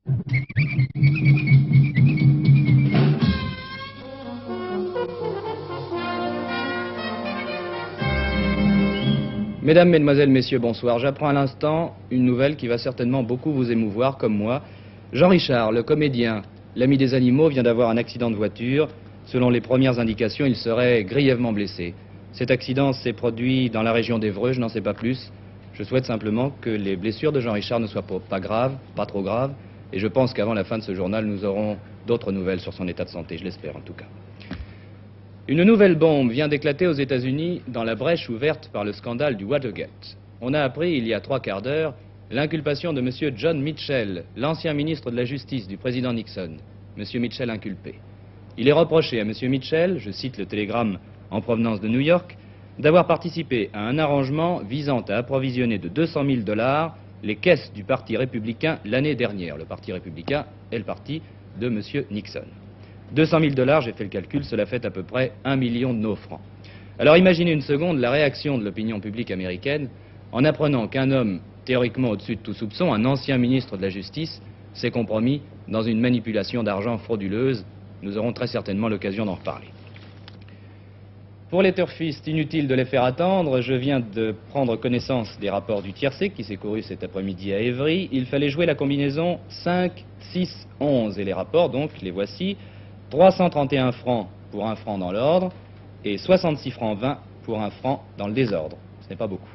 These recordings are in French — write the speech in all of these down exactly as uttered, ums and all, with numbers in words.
Mesdames, Mesdemoiselles, Messieurs, bonsoir. J'apprends à l'instant une nouvelle qui va certainement beaucoup vous émouvoir, comme moi. Jean Richard, le comédien, l'ami des animaux, vient d'avoir un accident de voiture. Selon les premières indications, il serait grièvement blessé. Cet accident s'est produit dans la région d'Évreux, je n'en sais pas plus. Je souhaite simplement que les blessures de Jean Richard ne soient pas, pas graves, pas trop graves. Et je pense qu'avant la fin de ce journal, nous aurons d'autres nouvelles sur son état de santé, je l'espère en tout cas. Une nouvelle bombe vient d'éclater aux États-Unis dans la brèche ouverte par le scandale du Watergate. On a appris il y a trois quarts d'heure l'inculpation de M. John Mitchell, l'ancien ministre de la Justice du président Nixon. M. Mitchell inculpé. Il est reproché à M. Mitchell, je cite le télégramme en provenance de New York, d'avoir participé à un arrangement visant à approvisionner de deux cent mille dollars les caisses du Parti républicain l'année dernière. Le Parti républicain est le parti de M. Nixon. deux cent mille dollars, j'ai fait le calcul, cela fait à peu près un million de nos francs. Alors imaginez une seconde la réaction de l'opinion publique américaine en apprenant qu'un homme théoriquement au-dessus de tout soupçon, un ancien ministre de la Justice, s'est compromis dans une manipulation d'argent frauduleuse. Nous aurons très certainement l'occasion d'en reparler. Pour les turfistes, inutile de les faire attendre, je viens de prendre connaissance des rapports du tiercé qui s'est couru cet après-midi à Évry. Il fallait jouer la combinaison cinq, six, onze et les rapports, donc, les voici. trois cent trente et un francs pour un franc dans l'ordre et soixante-six francs vingt pour un franc dans le désordre. Ce n'est pas beaucoup.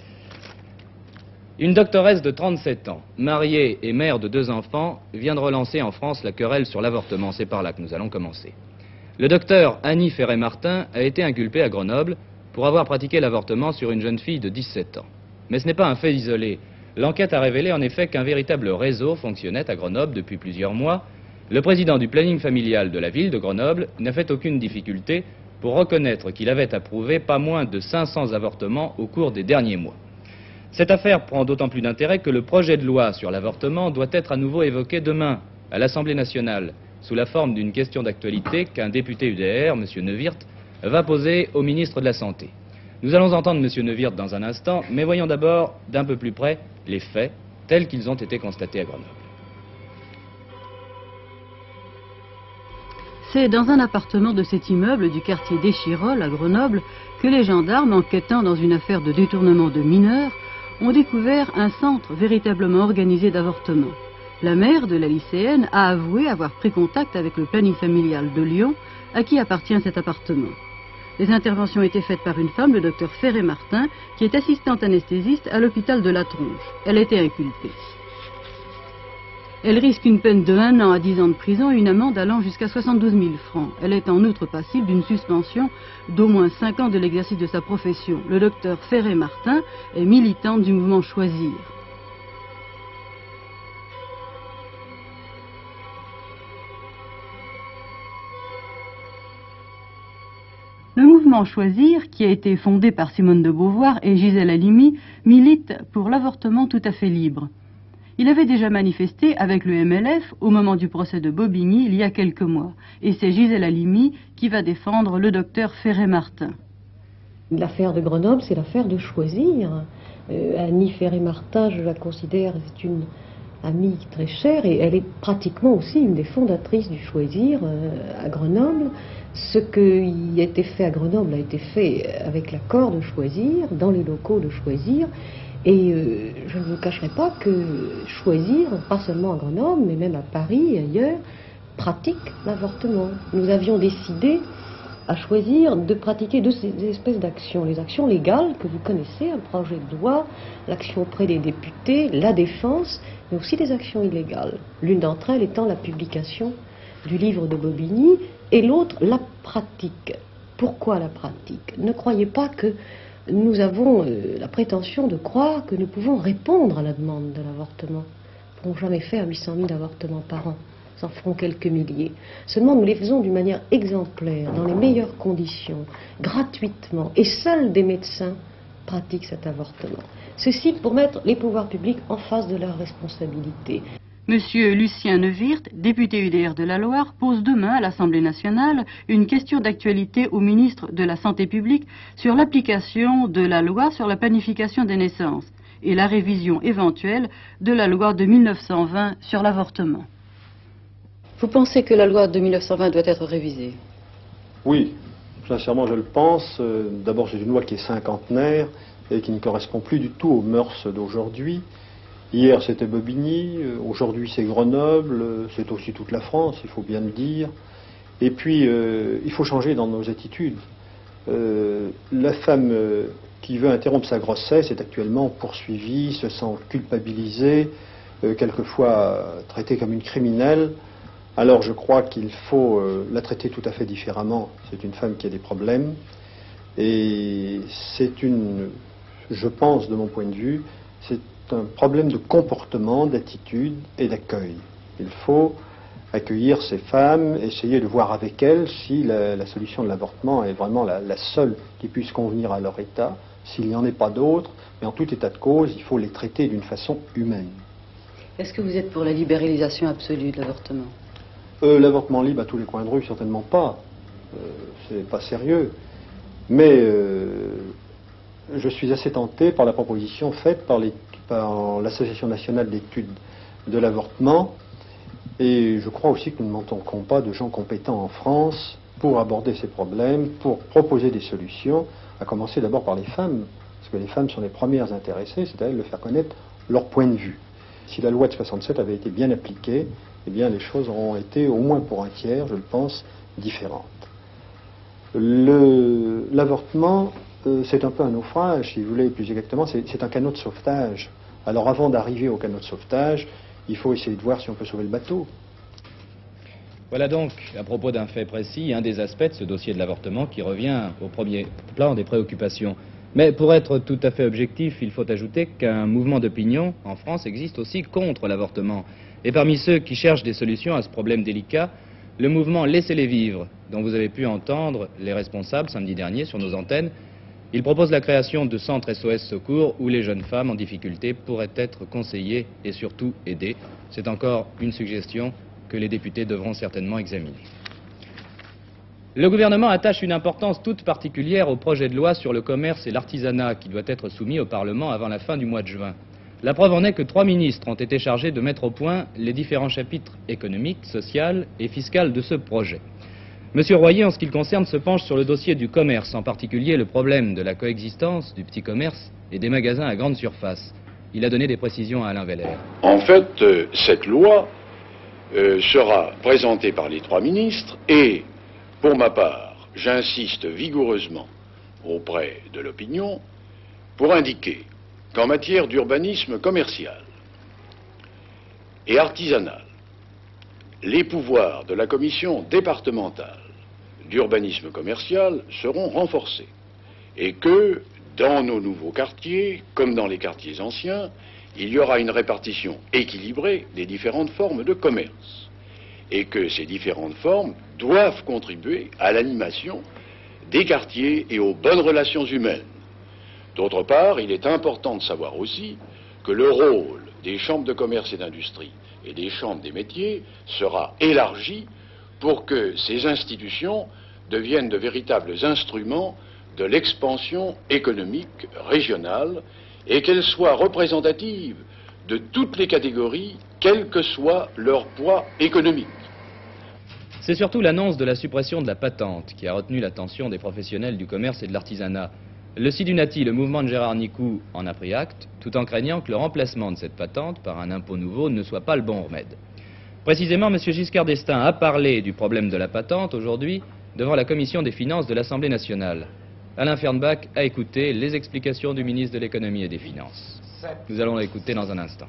Une doctoresse de trente-sept ans, mariée et mère de deux enfants, vient de relancer en France la querelle sur l'avortement. C'est par là que nous allons commencer. Le docteur Annie Ferré-Martin a été inculpé à Grenoble pour avoir pratiqué l'avortement sur une jeune fille de dix-sept ans. Mais ce n'est pas un fait isolé. L'enquête a révélé en effet qu'un véritable réseau fonctionnait à Grenoble depuis plusieurs mois. Le président du planning familial de la ville de Grenoble n'a fait aucune difficulté pour reconnaître qu'il avait approuvé pas moins de cinq cents avortements au cours des derniers mois. Cette affaire prend d'autant plus d'intérêt que le projet de loi sur l'avortement doit être à nouveau évoqué demain à l'Assemblée nationale sous la forme d'une question d'actualité qu'un député U D R, M. Neuwirth, va poser au ministre de la Santé. Nous allons entendre M. Neuwirth dans un instant, mais voyons d'abord d'un peu plus près les faits tels qu'ils ont été constatés à Grenoble. C'est dans un appartement de cet immeuble du quartier d'Échirolles, à Grenoble, que les gendarmes, enquêtant dans une affaire de détournement de mineurs, ont découvert un centre véritablement organisé d'avortement. La mère de la lycéenne a avoué avoir pris contact avec le planning familial de Lyon, à qui appartient cet appartement. Les interventions étaient faites par une femme, le docteur Ferré-Martin, qui est assistante anesthésiste à l'hôpital de la Tronche. Elle était inculpée. Elle risque une peine de un an à dix ans de prison et une amende allant jusqu'à soixante-douze mille francs. Elle est en outre passible d'une suspension d'au moins cinq ans de l'exercice de sa profession. Le docteur Ferré-Martin est militante du mouvement Choisir. Le mouvement Choisir, qui a été fondé par Simone de Beauvoir et Gisèle Halimi, milite pour l'avortement tout à fait libre. Il avait déjà manifesté avec le M L F au moment du procès de Bobigny il y a quelques mois. Et c'est Gisèle Halimi qui va défendre le docteur Ferré-Martin. L'affaire de Grenoble, c'est l'affaire de Choisir. Euh, Annie Ferré-Martin, je la considère, c'est une amie très chère et elle est pratiquement aussi une des fondatrices du Choisir euh, à Grenoble. Ce qui a été fait à Grenoble a été fait avec l'accord de Choisir, dans les locaux de Choisir. Et euh, je ne vous cacherai pas que Choisir, pas seulement à Grenoble, mais même à Paris et ailleurs, pratique l'avortement. Nous avions décidé à Choisir de pratiquer deux espèces d'actions. Les actions légales que vous connaissez, un projet de loi, l'action auprès des députés, la défense, mais aussi des actions illégales. L'une d'entre elles étant la publication du livre de Bobigny et l'autre la pratique. Pourquoi la pratique? Ne croyez pas que nous avons euh, la prétention de croire que nous pouvons répondre à la demande de l'avortement. Nous n'avons jamais fait à huit cent mille avortements par an. Nous en ferons quelques milliers. Seulement, nous les faisons d'une manière exemplaire, dans les meilleures conditions, gratuitement. Et seuls des médecins pratiquent cet avortement. Ceci pour mettre les pouvoirs publics en face de leurs responsabilités. Monsieur Lucien Neuwirth, député U D R de la Loire, pose demain à l'Assemblée nationale une question d'actualité au ministre de la Santé publique sur l'application de la loi sur la planification des naissances. et la révision éventuelle de la loi de mille neuf cent vingt sur l'avortement. Vous pensez que la loi de mille neuf cent vingt doit être révisée? Oui, sincèrement je le pense. D'abord c'est une loi qui est cinquantenaire et qui ne correspond plus du tout aux mœurs d'aujourd'hui. Hier c'était Bobigny, aujourd'hui c'est Grenoble, c'est aussi toute la France, il faut bien le dire. Et puis euh, il faut changer dans nos attitudes. Euh, la femme euh, qui veut interrompre sa grossesse est actuellement poursuivie, se sent culpabilisée, euh, quelquefois traitée comme une criminelle. Alors je crois qu'il faut euh, la traiter tout à fait différemment. C'est une femme qui a des problèmes et c'est une, je pense de mon point de vue, c'est un problème de comportement, d'attitude et d'accueil. Il faut accueillir ces femmes, essayer de voir avec elles si la, la solution de l'avortement est vraiment la, la seule qui puisse convenir à leur état, s'il n'y en ait pas d'autres, mais en tout état de cause, il faut les traiter d'une façon humaine. Est-ce que vous êtes pour la libéralisation absolue de l'avortement? Euh, L'avortement libre à tous les coins de rue, certainement pas. Euh, c'est pas sérieux. Mais euh, je suis assez tenté par la proposition faite par, les, par l'Association nationale d'études de l'avortement. Et je crois aussi que nous ne manquerons pas de gens compétents en France pour aborder ces problèmes, pour proposer des solutions, à commencer d'abord par les femmes, parce que les femmes sont les premières intéressées, c'est à elles de faire connaître leur point de vue. Si la loi de soixante-sept avait été bien appliquée, eh bien les choses auront été, au moins pour un tiers, je le pense, différentes. L'avortement, euh, c'est un peu un naufrage, si vous voulez, plus exactement, c'est un canot de sauvetage. Alors avant d'arriver au canot de sauvetage, il faut essayer de voir si on peut sauver le bateau. Voilà donc, à propos d'un fait précis, un des aspects de ce dossier de l'avortement qui revient au premier plan des préoccupations. Mais pour être tout à fait objectif, il faut ajouter qu'un mouvement d'opinion en France existe aussi contre l'avortement. Et parmi ceux qui cherchent des solutions à ce problème délicat, le mouvement Laissez-les vivre, dont vous avez pu entendre les responsables samedi dernier sur nos antennes, il propose la création de centres S O S Secours où les jeunes femmes en difficulté pourraient être conseillées et surtout aidées. C'est encore une suggestion que les députés devront certainement examiner. Le gouvernement attache une importance toute particulière au projet de loi sur le commerce et l'artisanat qui doit être soumis au Parlement avant la fin du mois de juin. La preuve en est que trois ministres ont été chargés de mettre au point les différents chapitres économiques, sociaux et fiscaux de ce projet. Monsieur Royer, en ce qui le concerne, se penche sur le dossier du commerce, en particulier le problème de la coexistence du petit commerce et des magasins à grande surface. Il a donné des précisions à Alain Veller. En fait, euh, cette loi euh, sera présentée par les trois ministres et, pour ma part, j'insiste vigoureusement auprès de l'opinion pour indiquer qu'en matière d'urbanisme commercial et artisanal, les pouvoirs de la commission départementale d'urbanisme commercial seront renforcés et que dans nos nouveaux quartiers, comme dans les quartiers anciens, il y aura une répartition équilibrée des différentes formes de commerce et que ces différentes formes doivent contribuer à l'animation des quartiers et aux bonnes relations humaines. D'autre part, il est important de savoir aussi que le rôle des chambres de commerce et d'industrie et des chambres des métiers sera élargi pour que ces institutions deviennent de véritables instruments de l'expansion économique régionale et qu'elles soient représentatives de toutes les catégories, quel que soit leur poids économique. C'est surtout l'annonce de la suppression de la patente qui a retenu l'attention des professionnels du commerce et de l'artisanat. Le Sidunati, le mouvement de Gérard Nicou, en a pris acte, tout en craignant que le remplacement de cette patente par un impôt nouveau ne soit pas le bon remède. Précisément, M. Giscard d'Estaing a parlé du problème de la patente aujourd'hui devant la commission des finances de l'Assemblée nationale. Alain Fernbach a écouté les explications du ministre de l'économie et des finances. Nous allons l'écouter dans un instant.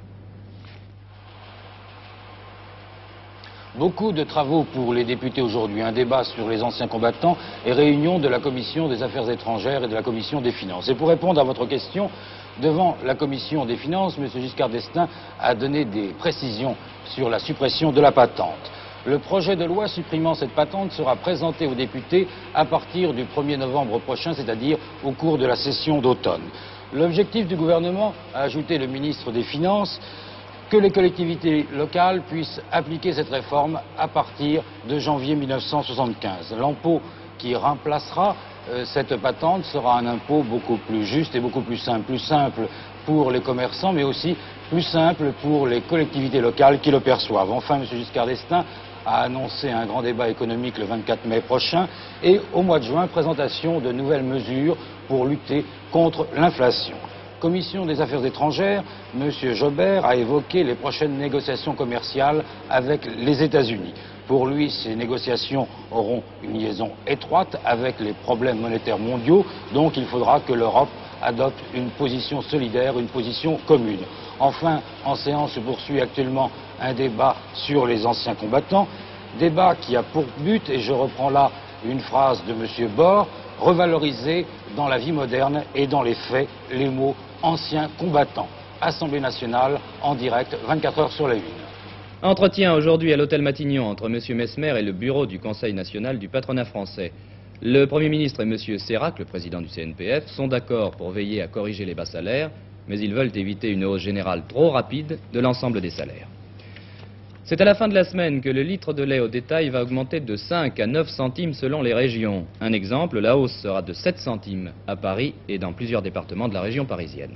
Beaucoup de travaux pour les députés aujourd'hui, un débat sur les anciens combattants et réunion de la commission des affaires étrangères et de la commission des finances. Et pour répondre à votre question, devant la commission des finances, M. Giscard d'Estaing a donné des précisions sur la suppression de la patente. Le projet de loi supprimant cette patente sera présenté aux députés à partir du premier novembre prochain, c'est-à-dire au cours de la session d'automne. L'objectif du gouvernement, a ajouté le ministre des Finances, que les collectivités locales puissent appliquer cette réforme à partir de janvier mille neuf cent soixante-quinze. L'impôt qui remplacera euh, cette patente sera un impôt beaucoup plus juste et beaucoup plus simple. Plus simple pour les commerçants, mais aussi plus simple pour les collectivités locales qui le perçoivent. Enfin, M. Giscard d'Estaing a annoncé un grand débat économique le vingt-quatre mai prochain et au mois de juin, présentation de nouvelles mesures pour lutter contre l'inflation. Commission des affaires étrangères, M. Jobert a évoqué les prochaines négociations commerciales avec les États-Unis. Pour lui, ces négociations auront une liaison étroite avec les problèmes monétaires mondiaux, donc il faudra que l'Europe adopte une position solidaire, une position commune. Enfin, en séance se poursuit actuellement un débat sur les anciens combattants, débat qui a pour but, et je reprends là une phrase de M. Bord, revaloriser dans la vie moderne et dans les faits les mots anciens combattants. Assemblée nationale en direct, vingt-quatre heures sur la une. Entretien aujourd'hui à l'hôtel Matignon entre M. Messmer et le bureau du Conseil national du patronat français. Le Premier ministre et M. Sérac, le président du C N P F, sont d'accord pour veiller à corriger les bas salaires, mais ils veulent éviter une hausse générale trop rapide de l'ensemble des salaires. C'est à la fin de la semaine que le litre de lait au détail va augmenter de cinq à neuf centimes selon les régions. Un exemple, la hausse sera de sept centimes à Paris et dans plusieurs départements de la région parisienne.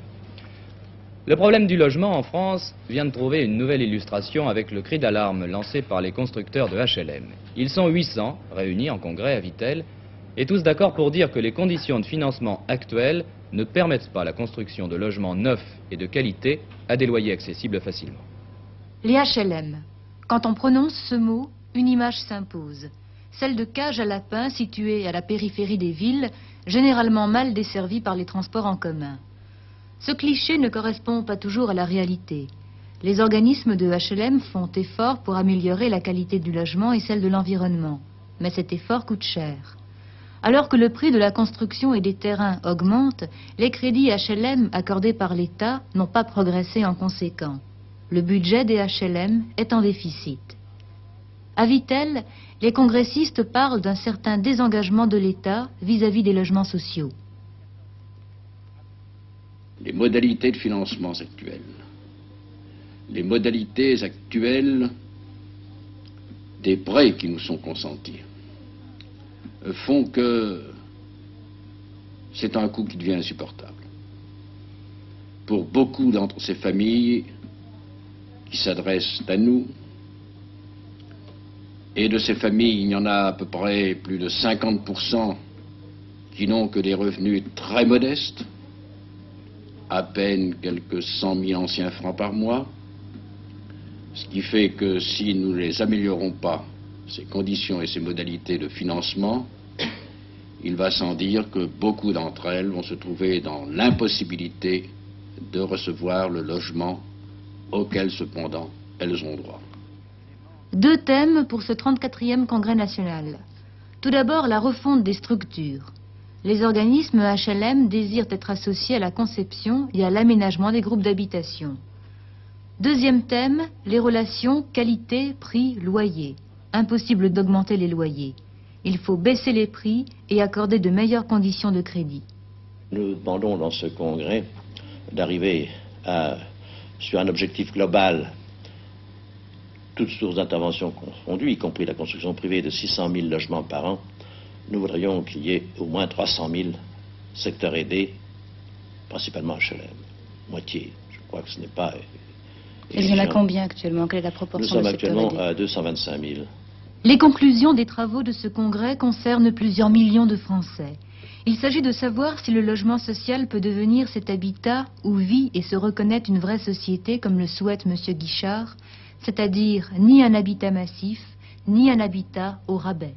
Le problème du logement en France vient de trouver une nouvelle illustration avec le cri d'alarme lancé par les constructeurs de H L M. Ils sont huit cents réunis en congrès à Vittel et tous d'accord pour dire que les conditions de financement actuelles ne permettent pas la construction de logements neufs et de qualité à des loyers accessibles facilement. Les H L M. Quand on prononce ce mot, une image s'impose. Celle de cages à lapins situées à la périphérie des villes, généralement mal desservies par les transports en commun. Ce cliché ne correspond pas toujours à la réalité. Les organismes de H L M font effort pour améliorer la qualité du logement et celle de l'environnement. Mais cet effort coûte cher. Alors que le prix de la construction et des terrains augmente, les crédits H L M accordés par l'État n'ont pas progressé en conséquent. Le budget des H L M est en déficit. À Vittel, les congressistes parlent d'un certain désengagement de l'État vis-à-vis des logements sociaux. Les modalités de financement actuelles, les modalités actuelles des prêts qui nous sont consentis, font que c'est un coût qui devient insupportable. Pour beaucoup d'entre ces familles qui s'adressent à nous, et de ces familles, il y en a à peu près plus de cinquante pour cent qui n'ont que des revenus très modestes, à peine quelques cent mille anciens francs par mois, ce qui fait que si nous ne les améliorons pas, ces conditions et ces modalités de financement, il va sans dire que beaucoup d'entre elles vont se trouver dans l'impossibilité de recevoir le logement auquel cependant elles ont droit. Deux thèmes pour ce trente-quatrième congrès national. Tout d'abord, la refonte des structures. Les organismes H L M désirent être associés à la conception et à l'aménagement des groupes d'habitation. Deuxième thème, les relations qualité-prix-loyer. Impossible d'augmenter les loyers. Il faut baisser les prix et accorder de meilleures conditions de crédit. Nous demandons dans ce congrès d'arriver à, sur un objectif global, toutes sources d'intervention confondues, y compris la construction privée de six cent mille logements par an. Nous voudrions qu'il y ait au moins trois cent mille secteurs aidés, principalement H L M. Moitié. Je crois que ce n'est pas... Et il y en a combien actuellement? Quelle est la proportion? Nous sommes actuellement à deux cent vingt-cinq mille. Les conclusions des travaux de ce congrès concernent plusieurs millions de Français. Il s'agit de savoir si le logement social peut devenir cet habitat où vit et se reconnaît une vraie société, comme le souhaite M. Guichard, c'est-à-dire ni un habitat massif, ni un habitat au rabais.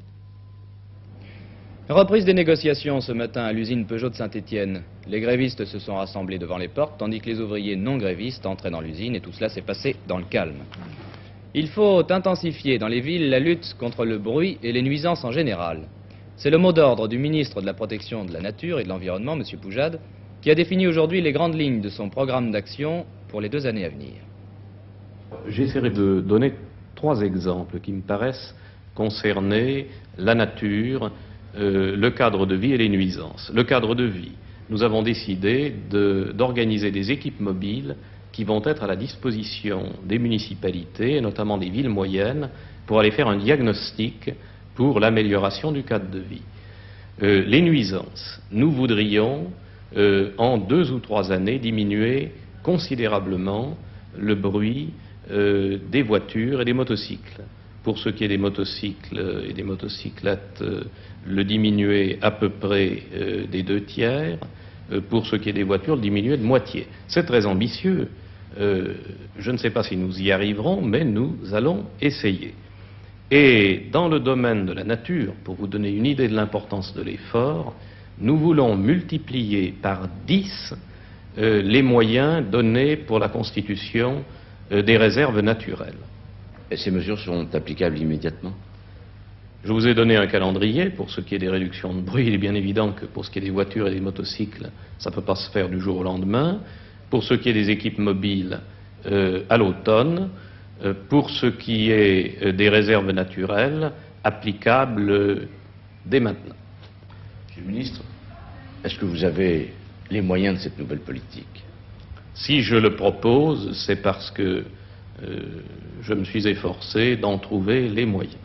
Reprise des négociations ce matin à l'usine Peugeot de Saint-Étienne. Les grévistes se sont rassemblés devant les portes, tandis que les ouvriers non grévistes entraient dans l'usine, et tout cela s'est passé dans le calme. Il faut intensifier dans les villes la lutte contre le bruit et les nuisances en général. C'est le mot d'ordre du ministre de la Protection de la Nature et de l'Environnement, M. Poujade, qui a défini aujourd'hui les grandes lignes de son programme d'action pour les deux années à venir. J'essaierai de donner trois exemples qui me paraissent concerner la nature, euh, le cadre de vie et les nuisances. Le cadre de vie, nous avons décidé d'organiser de, des équipes mobiles qui vont être à la disposition des municipalités, et notamment des villes moyennes, pour aller faire un diagnostic pour l'amélioration du cadre de vie. Euh, les nuisances, nous voudrions, euh, en deux ou trois années, diminuer considérablement le bruit euh, des voitures et des motocycles. Pour ce qui est des motocycles et des motocyclettes, euh, le diminuer à peu près euh, des deux tiers. Euh, pour ce qui est des voitures, le diminuer de moitié. C'est très ambitieux. Euh, je ne sais pas si nous y arriverons, mais nous allons essayer. Et dans le domaine de la nature, pour vous donner une idée de l'importance de l'effort, nous voulons multiplier par dix euh, les moyens donnés pour la constitution euh, des réserves naturelles. Et ces mesures seront applicables immédiatement? Je vous ai donné un calendrier pour ce qui est des réductions de bruit. Il est bien évident que pour ce qui est des voitures et des motocycles, ça ne peut pas se faire du jour au lendemain. Pour ce qui est des équipes mobiles, euh, à l'automne. Euh, pour ce qui est euh, des réserves naturelles, applicables euh, dès maintenant. Monsieur le ministre, est-ce que vous avez les moyens de cette nouvelle politique? Si je le propose, c'est parce que euh, je me suis efforcé d'en trouver les moyens.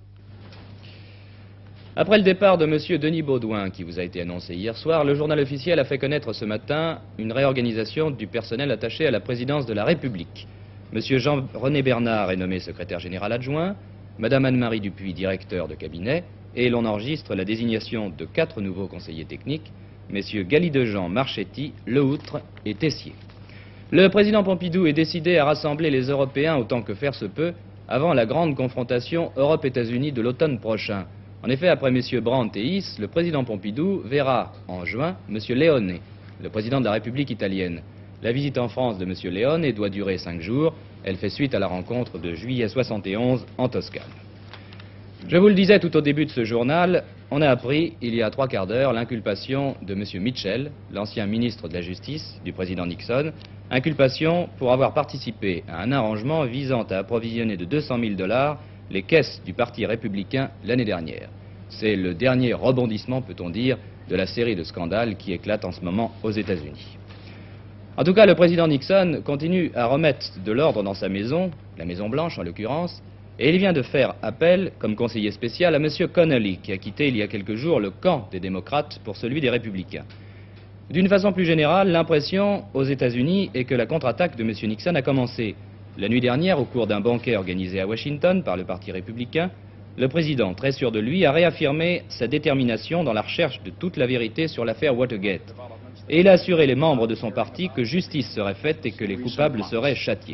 Après le départ de M. Denis Baudouin, qui vous a été annoncé hier soir, le journal officiel a fait connaître ce matin une réorganisation du personnel attaché à la présidence de la République. M. Jean-René Bernard est nommé secrétaire général adjoint, Mme Anne-Marie Dupuis, directeur de cabinet, et l'on enregistre la désignation de quatre nouveaux conseillers techniques, M. Galidejean, Marchetti, Lehoutre et Tessier. Le président Pompidou est décidé à rassembler les Européens autant que faire se peut avant la grande confrontation Europe-États-Unis de l'automne prochain. En effet, après M. Brandt et Is, le président Pompidou verra en juin M. Leone, le président de la République italienne. La visite en France de M. Leone doit durer cinq jours. Elle fait suite à la rencontre de juillet soixante et onze en Toscane. Je vous le disais tout au début de ce journal, on a appris, il y a trois quarts d'heure, l'inculpation de M. Mitchell, l'ancien ministre de la Justice du président Nixon, inculpation pour avoir participé à un arrangement visant à approvisionner de deux cent mille dollars les caisses du Parti républicain l'année dernière. C'est le dernier rebondissement, peut-on dire, de la série de scandales qui éclate en ce moment aux États-Unis. En tout cas, le président Nixon continue à remettre de l'ordre dans sa maison, la Maison-Blanche en l'occurrence, et il vient de faire appel, comme conseiller spécial, à M. Connolly, qui a quitté il y a quelques jours le camp des démocrates pour celui des républicains. D'une façon plus générale, l'impression aux États-Unis est que la contre-attaque de M. Nixon a commencé. La nuit dernière, au cours d'un banquet organisé à Washington par le Parti républicain, le président, très sûr de lui, a réaffirmé sa détermination dans la recherche de toute la vérité sur l'affaire Watergate. Et il a assuré les membres de son parti que justice serait faite et que les coupables seraient châtiés.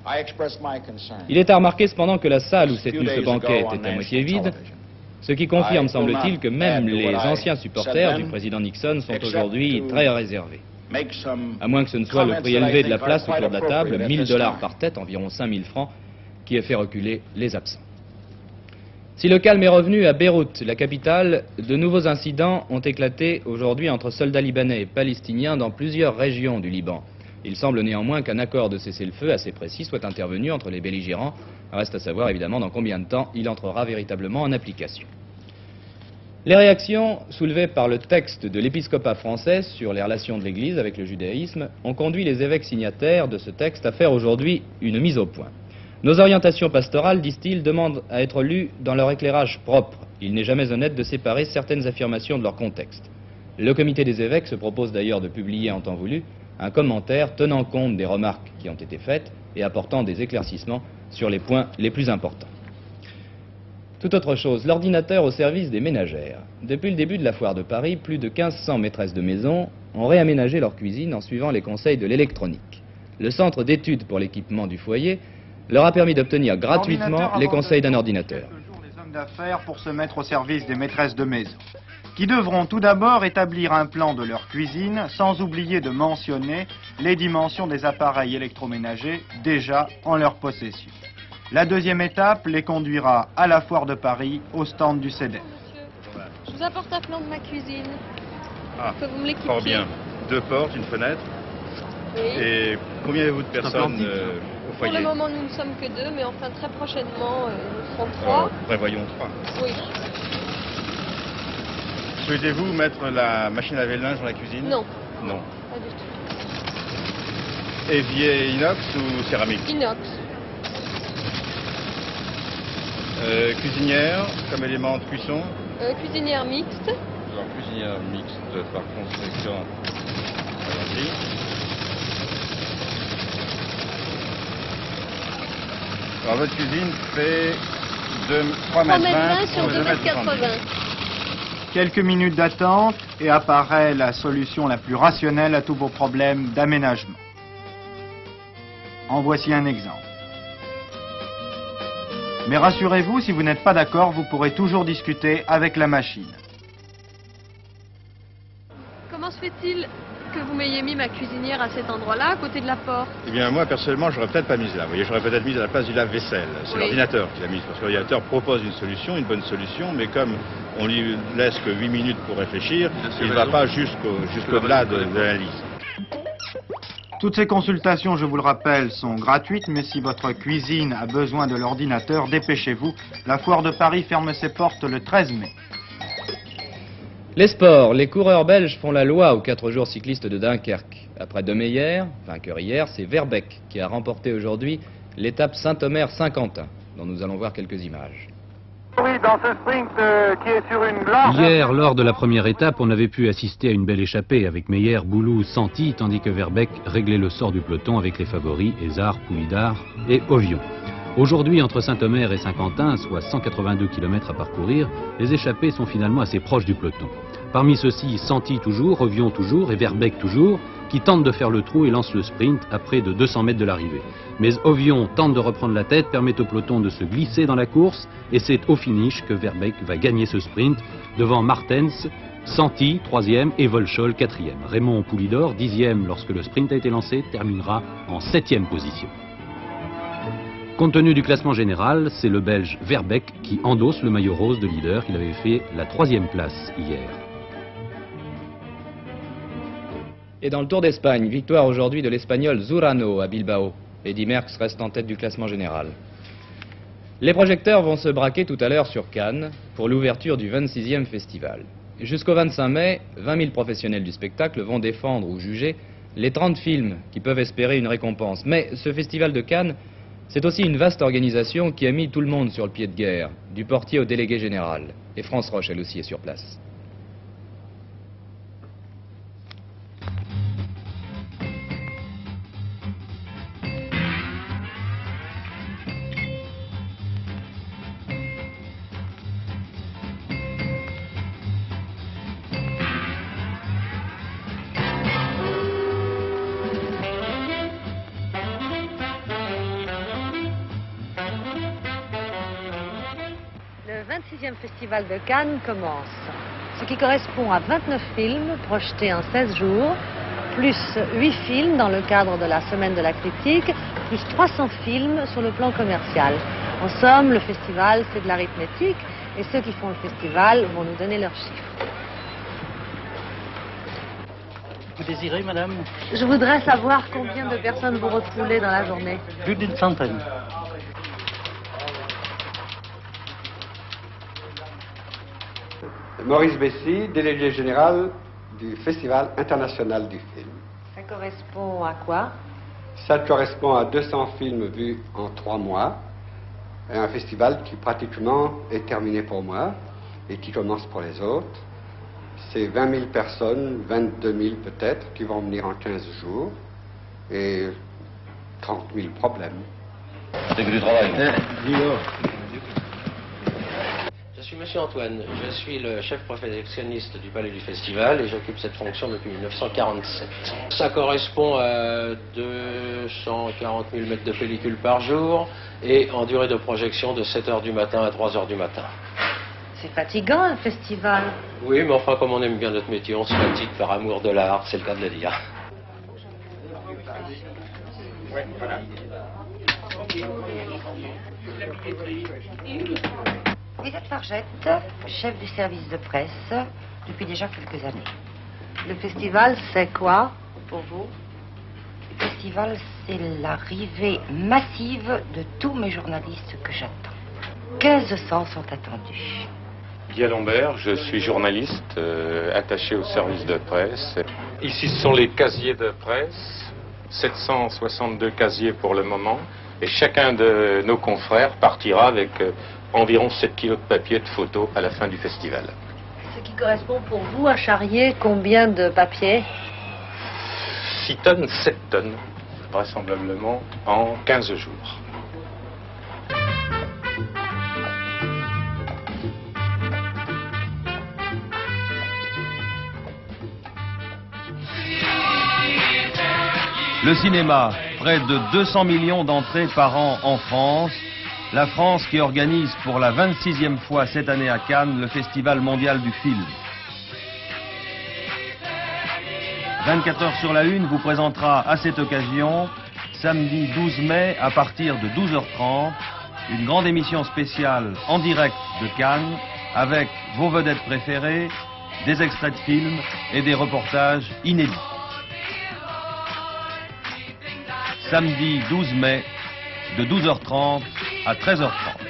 Il est à remarquer cependant que la salle où s'est tenu ce banquet était à moitié vide, ce qui confirme, semble-t-il, que même les anciens supporters du président Nixon sont aujourd'hui très réservés. À moins que ce ne soit le prix élevé de la place autour de la table, mille dollars par tête, environ cinq mille francs, qui ait fait reculer les absents. Si le calme est revenu à Beyrouth, la capitale, de nouveaux incidents ont éclaté aujourd'hui entre soldats libanais et palestiniens dans plusieurs régions du Liban. Il semble néanmoins qu'un accord de cessez-le-feu assez précis soit intervenu entre les belligérants. Reste à savoir évidemment dans combien de temps il entrera véritablement en application. Les réactions soulevées par le texte de l'épiscopat français sur les relations de l'Église avec le judaïsme ont conduit les évêques signataires de ce texte à faire aujourd'hui une mise au point. Nos orientations pastorales, disent-ils, demandent à être lues dans leur éclairage propre. Il n'est jamais honnête de séparer certaines affirmations de leur contexte. Le comité des évêques se propose d'ailleurs de publier en temps voulu un commentaire tenant compte des remarques qui ont été faites et apportant des éclaircissements sur les points les plus importants. Tout autre chose, l'ordinateur au service des ménagères. Depuis le début de la foire de Paris, plus de mille cinq cents maîtresses de maison ont réaménagé leur cuisine en suivant les conseils de l'électronique. Le centre d'études pour l'équipement du foyer leur a permis d'obtenir gratuitement les conseils d'un ordinateur. Quelques jours, les hommes d'affaires pour se mettre au service des maîtresses de maison, qui devront tout d'abord établir un plan de leur cuisine, sans oublier de mentionner les dimensions des appareils électroménagers déjà en leur possession. La deuxième étape les conduira à la foire de Paris, au stand du C E D E F. Je vous apporte un plan de ma cuisine. Ah, que vous me l'équipiez. fort bien. Deux portes, une fenêtre. Oui. Et combien avez-vous de personnes euh, au foyer? Pour le moment, nous ne sommes que deux, mais enfin très prochainement, euh, nous serons trois. Alors, prévoyons trois. Oui. Souhaitez-vous mettre la machine à laver le linge dans la cuisine? Non. Non. Pas du tout. Évier inox ou céramique? Inox. Euh, cuisinière, comme élément de cuisson? Euh, cuisinière mixte. Alors, cuisinière mixte, par conséquent, allons-y. Alors votre cuisine fait trois trois mètres mètres vingt vingt sur deux mètres quatre-vingts. Quelques minutes d'attente et apparaît la solution la plus rationnelle à tous vos problèmes d'aménagement. En voici un exemple. Mais rassurez-vous, si vous n'êtes pas d'accord, vous pourrez toujours discuter avec la machine. Comment se fait-il que vous m'ayez mis ma cuisinière à cet endroit-là, à côté de la porte? Eh bien, moi, personnellement, j'aurais peut-être pas mis là. Vous voyez, j'aurais peut-être mis à la place du lave-vaisselle. C'est Oui. l'ordinateur qui l'a mis, parce que l'ordinateur propose une solution, une bonne solution, mais comme on lui laisse que huit minutes pour réfléchir, il ne va pas jusqu'au jusqu'au-delà de, de l'analyse. Toutes ces consultations, je vous le rappelle, sont gratuites, mais si votre cuisine a besoin de l'ordinateur, dépêchez-vous. La foire de Paris ferme ses portes le treize mai. Les sports, les coureurs belges font la loi aux quatre jours cyclistes de Dunkerque. Après De Meyer, vainqueur hier, c'est Verbeek qui a remporté aujourd'hui l'étape Saint-Omer-Saint-Quentin, dont nous allons voir quelques images. Oui, dans ce sprint euh, qui est sur une blanche... Hier, lors de la première étape, on avait pu assister à une belle échappée avec Meyer, Boulou, Santi, tandis que Verbeek réglait le sort du peloton avec les favoris Ezard, Poulidar et Ovion. Aujourd'hui, entre Saint-Omer et Saint-Quentin, soit cent quatre-vingt-deux kilomètres à parcourir, les échappés sont finalement assez proches du peloton. Parmi ceux-ci, Santi toujours, Ovion toujours et Verbeek toujours, qui tentent de faire le trou et lancent le sprint à près de deux cents mètres de l'arrivée. Mais Ovion tente de reprendre la tête, permet au peloton de se glisser dans la course, et c'est au finish que Verbeek va gagner ce sprint devant Martens, Santi, troisième, et Volchol, quatrième. Raymond Poulidor, dixième lorsque le sprint a été lancé, terminera en septième position. Compte tenu du classement général, c'est le Belge Verbeek qui endosse le maillot rose de leader. Il avait fait la troisième place hier. Et dans le Tour d'Espagne, victoire aujourd'hui de l'Espagnol Zurano à Bilbao. Eddy Merckx reste en tête du classement général. Les projecteurs vont se braquer tout à l'heure sur Cannes pour l'ouverture du vingt-sixième festival. Jusqu'au vingt-cinq mai, vingt mille professionnels du spectacle vont défendre ou juger les trente films qui peuvent espérer une récompense. Mais ce festival de Cannes, c'est aussi une vaste organisation qui a mis tout le monde sur le pied de guerre, du portier au délégué général. Et France Roche, elle aussi, est sur place. Le vingt-sixième festival de Cannes commence, ce qui correspond à vingt-neuf films projetés en seize jours, plus huit films dans le cadre de la semaine de la critique, plus trois cents films sur le plan commercial. En somme, le festival, c'est de l'arithmétique, et ceux qui font le festival vont nous donner leurs chiffres. Vous désirez, madame? Je voudrais savoir combien de personnes vous refoulez dans la journée. Plus d'une centaine. Maurice Bessy, délégué général du Festival international du film. Ça correspond à quoi? Ça correspond à deux cents films vus en trois mois. Et un festival qui pratiquement est terminé pour moi et qui commence pour les autres. C'est vingt mille personnes, vingt-deux mille peut-être, qui vont venir en quinze jours. Et trente mille problèmes. C'est que du travail. Je suis Monsieur Antoine, je suis le chef professionniste du Palais du Festival et j'occupe cette fonction depuis mille neuf cent quarante-sept. Ça correspond à deux cent quarante mille mètres de pellicule par jour et en durée de projection de sept heures du matin à trois heures du matin. C'est fatigant, un festival. Oui, mais enfin, comme on aime bien notre métier, on se fatigue par amour de l'art, c'est le cas de le dire. Ouais, voilà. Elisabeth Fargette, chef du service de presse depuis déjà quelques années. Le festival, c'est quoi pour vous? Le festival, c'est l'arrivée massive de tous mes journalistes que j'attends. quinze cents sont attendus. Guy Lambert, je suis journaliste euh, attaché au service de presse. Ici, ce sont les casiers de presse, sept cent soixante-deux casiers pour le moment, et chacun de nos confrères partira avec euh, environ sept kilos de papier de photos à la fin du festival. Ce qui correspond pour vous à charrier combien de papier? six tonnes, sept tonnes, vraisemblablement, en quinze jours. Le cinéma, près de deux cents millions d'entrées par an en France. La France qui organise pour la vingt-sixième fois cette année à Cannes le Festival mondial du film. vingt-quatre heures sur la une vous présentera à cette occasion, samedi douze mai à partir de douze heures trente, une grande émission spéciale en direct de Cannes avec vos vedettes préférées, des extraits de films et des reportages inédits. Samedi douze mai, de douze heures trente à treize heures trente.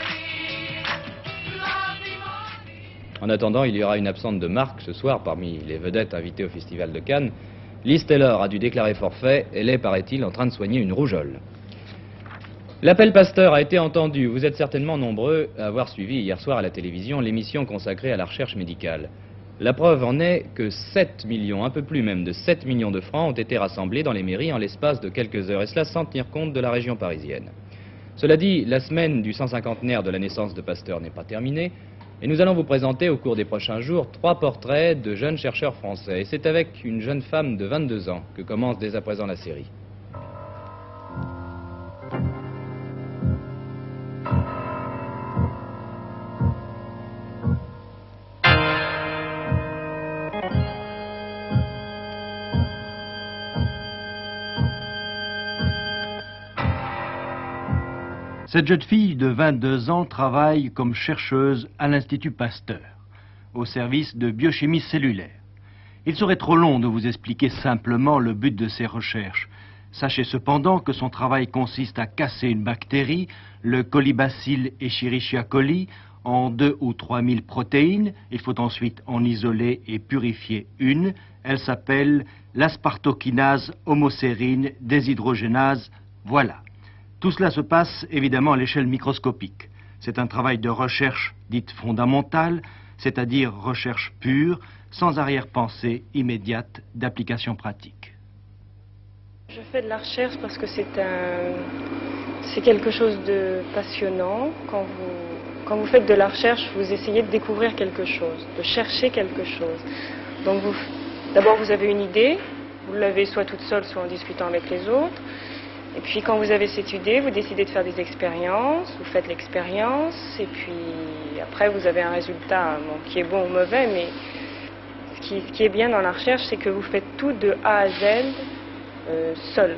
En attendant, il y aura une absente de marque ce soir parmi les vedettes invitées au Festival de Cannes. Liz Taylor a dû déclarer forfait. Elle est, paraît-il, en train de soigner une rougeole. L'appel Pasteur a été entendu. Vous êtes certainement nombreux à avoir suivi hier soir à la télévision l'émission consacrée à la recherche médicale. La preuve en est que sept millions, un peu plus même de sept millions de francs ont été rassemblés dans les mairies en l'espace de quelques heures, et cela sans tenir compte de la région parisienne. Cela dit, la semaine du cent cinquantenaire de la naissance de Pasteur n'est pas terminée, et nous allons vous présenter au cours des prochains jours trois portraits de jeunes chercheurs français. Et c'est avec une jeune femme de vingt-deux ans que commence dès à présent la série. Cette jeune fille de vingt-deux ans travaille comme chercheuse à l'Institut Pasteur, au service de biochimie cellulaire. Il serait trop long de vous expliquer simplement le but de ses recherches. Sachez cependant que son travail consiste à casser une bactérie, le Colibacille Escherichia coli, en deux ou trois mille protéines. Il faut ensuite en isoler et purifier une. Elle s'appelle l'aspartokinase homocérine déshydrogénase. Voilà. Tout cela se passe évidemment à l'échelle microscopique. C'est un travail de recherche dite fondamentale, c'est-à-dire recherche pure, sans arrière-pensée immédiate d'application pratique. Je fais de la recherche parce que c'est un, c'est quelque chose de passionnant. Quand vous, quand vous faites de la recherche, vous essayez de découvrir quelque chose, de chercher quelque chose. Donc vous, d'abord vous avez une idée, vous l'avez soit toute seule, soit en discutant avec les autres. Et puis quand vous avez cette idée, vous décidez de faire des expériences, vous faites l'expérience, et puis après vous avez un résultat bon, qui est bon ou mauvais, mais ce qui, ce qui est bien dans la recherche, c'est que vous faites tout de A à Z euh, seul.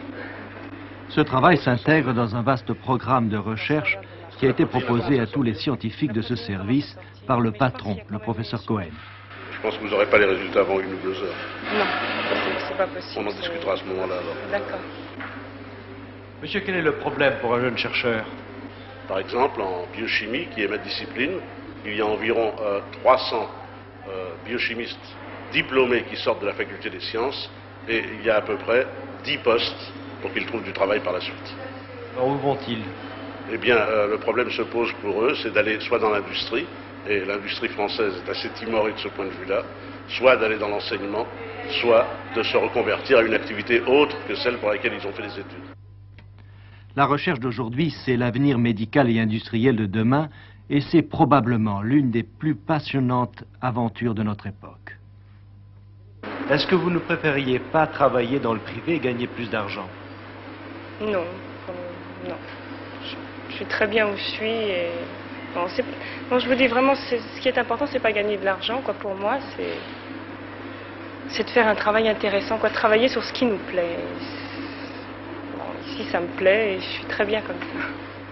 Ce travail s'intègre dans un vaste programme de recherche qui a été proposé à tous les scientifiques de ce service par le patron, le professeur Cohen. Je pense que vous n'aurez pas les résultats avant une ou deux heures. Non, c'est pas possible. On en discutera à ce moment-là alors. D'accord. Monsieur, quel est le problème pour un jeune chercheur? Par exemple, en biochimie, qui est ma discipline, il y a environ euh, trois cents euh, biochimistes diplômés qui sortent de la faculté des sciences, et il y a à peu près dix postes pour qu'ils trouvent du travail par la suite. Alors où vont-ils? Eh bien, euh, le problème se pose pour eux, c'est d'aller soit dans l'industrie, et l'industrie française est assez timorée de ce point de vue-là, soit d'aller dans l'enseignement, soit de se reconvertir à une activité autre que celle pour laquelle ils ont fait des études. La recherche d'aujourd'hui, c'est l'avenir médical et industriel de demain, et c'est probablement l'une des plus passionnantes aventures de notre époque. Est-ce que vous ne préfériez pas travailler dans le privé et gagner plus d'argent? Non, euh, non. Je, je suis très bien où je suis. Et... Bon, bon, je vous dis vraiment, ce qui est important, c'est pas gagner de l'argent, quoi. Pour moi, c'est c'est de faire un travail intéressant, quoi. Travailler sur ce qui nous plaît. Ici, ça me plaît et je suis très bien comme ça.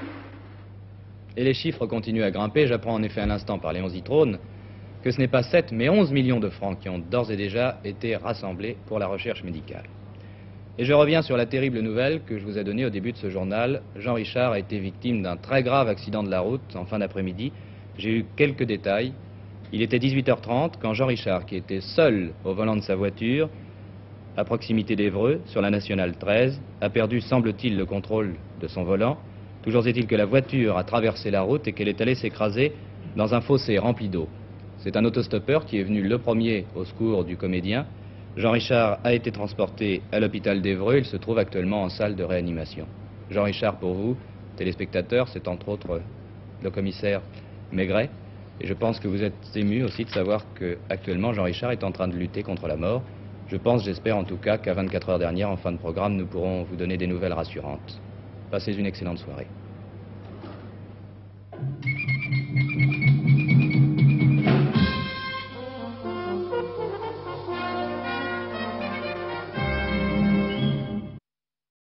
Et les chiffres continuent à grimper. J'apprends en effet à l'instant par Léon Zitrone que ce n'est pas sept mais onze millions de francs qui ont d'ores et déjà été rassemblés pour la recherche médicale. Et je reviens sur la terrible nouvelle que je vous ai donnée au début de ce journal. Jean Richard a été victime d'un très grave accident de la route en fin d'après-midi. J'ai eu quelques détails. Il était dix-huit heures trente quand Jean Richard, qui était seul au volant de sa voiture, à proximité d'Évreux, sur la nationale treize, a perdu, semble-t-il, le contrôle de son volant. Toujours est-il que la voiture a traversé la route et qu'elle est allée s'écraser dans un fossé rempli d'eau. C'est un autostoppeur qui est venu le premier au secours du comédien. Jean Richard a été transporté à l'hôpital d'Évreux. Il se trouve actuellement en salle de réanimation. Jean Richard, pour vous, téléspectateurs, c'est entre autres le commissaire Maigret. Et je pense que vous êtes émus aussi de savoir qu'actuellement Jean Richard est en train de lutter contre la mort. Je pense, j'espère en tout cas qu'à vingt-quatre heures dernière, en fin de programme, nous pourrons vous donner des nouvelles rassurantes. Passez une excellente soirée.